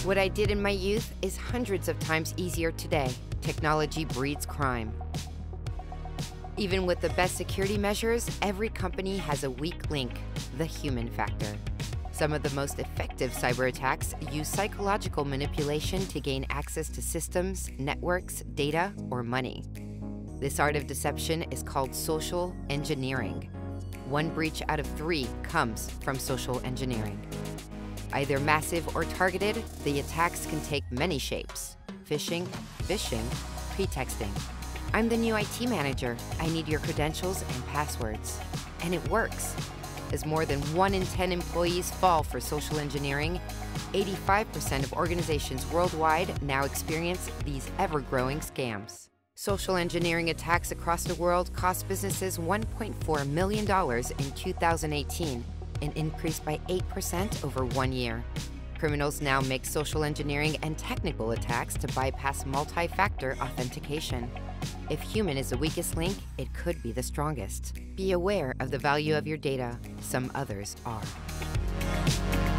What I did in my youth is hundreds of times easier today. Technology breeds crime. Even with the best security measures, every company has a weak link, the human factor. Some of the most effective cyber attacks use psychological manipulation to gain access to systems, networks, data, or money. This art of deception is called social engineering. One breach out of 3 comes from social engineering. Either massive or targeted, the attacks can take many shapes: phishing, pretexting. I'm the new IT manager. I need your credentials and passwords. And it works. As more than 1 in 10 employees fall for social engineering, 85% of organizations worldwide now experience these ever-growing scams. Social engineering attacks across the world cost businesses $1.4 million in 2018, an increase by 8% over 1 year. Criminals now make social engineering and technical attacks to bypass multi-factor authentication. If human is the weakest link, it could be the strongest. Be aware of the value of your data. Some others are.